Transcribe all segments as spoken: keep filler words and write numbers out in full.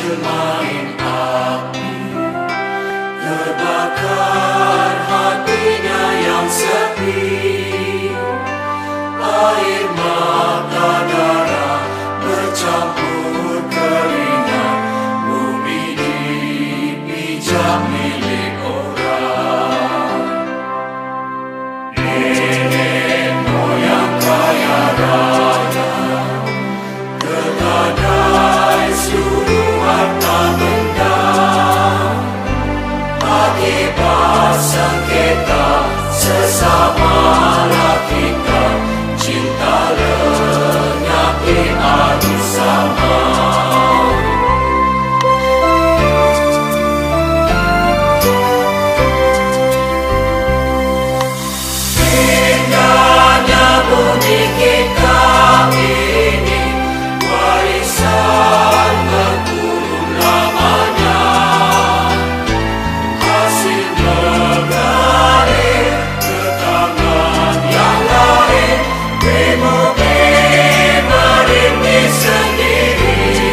bermain api, terbakar hatinya yang sepi. Air mata darah bercampur keringat, bumi dipijak milik orang. Nenek moyang kaya raya, tergadai seluruh harta benda. Akibat sengketa sesamalah kita, cinta lenyap di adu sama. Indahnya bumi kita ini, warisan berturun lamanya. Hasil mengalir ke tangan yang lain, bemo-bemo merintih sendiri.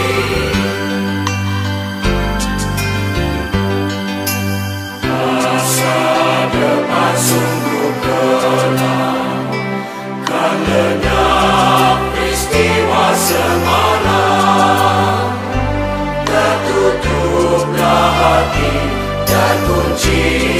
Masa depan sungguh kelam, kan lenyap peristiwa semalam. Tertutuplah hati dan kunci